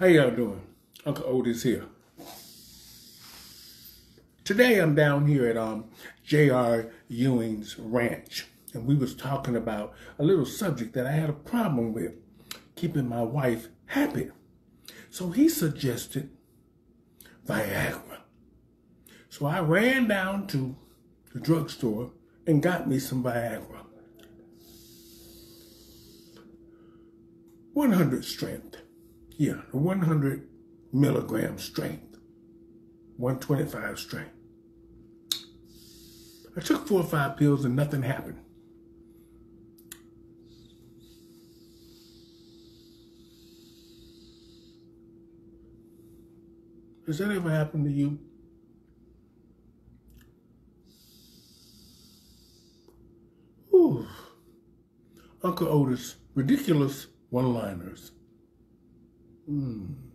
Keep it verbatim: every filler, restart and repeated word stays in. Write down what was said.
How y'all doing? Uncle Ottis here. Today I'm down here at um, J R Ewing's ranch, and we was talking about a little subject that I had a problem with, keeping my wife happy. So he suggested Viagra. So I ran down to the drugstore and got me some Viagra. one hundred strength. Yeah, the one hundred milligram strength. one twenty-five strength. I took four or five pills and nothing happened. Has that ever happened to you? Ooh. Uncle Ottis, ridiculous one-liners. Hmm.